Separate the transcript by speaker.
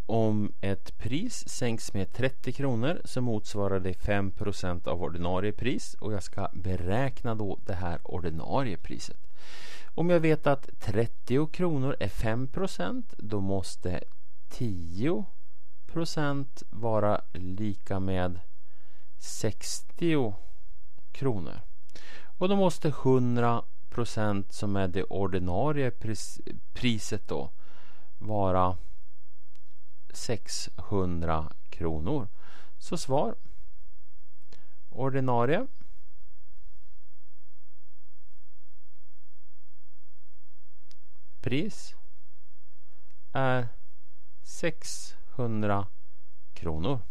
Speaker 1: om ett pris sänks med 30 kronor så motsvarar det 5% av ordinarie pris, och jag ska beräkna då det här ordinarie priset. Om jag vet att 30 kronor är 5%, då måste 10% vara lika med 60 kronor. Och då måste 100% som är det ordinarie priset då vara 600 kronor. Så svar: ordinarie pris är 600 kronor.